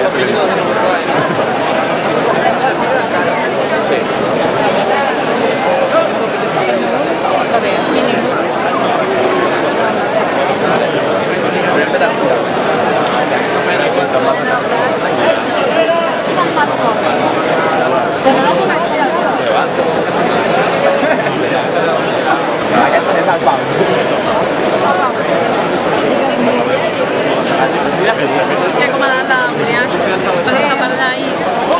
Sí. Aquest és el pal. Ja com ha anat la Muriaix? Vas estar per allà ahir?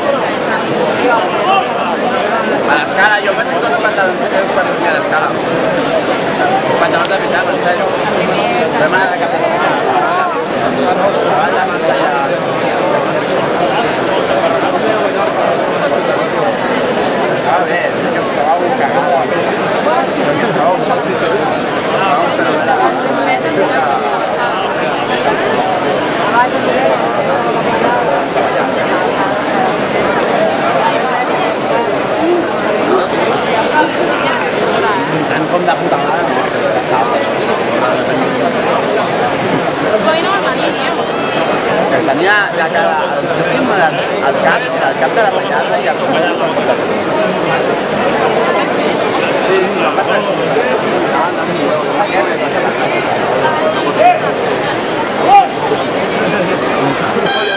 A l'escala, jo vaig posar una pantalons per dormir a l'escala. Pantalons de pijama, en sèrio. Vam anar de cap de setmana. Davant la pantalla. Estava bé, jo em trobava un cagada. Tant com de puta mare. Avui no va venir, tio. Que tenia la cara al cap de la pallada i al coll del costat. Sí, no passa res.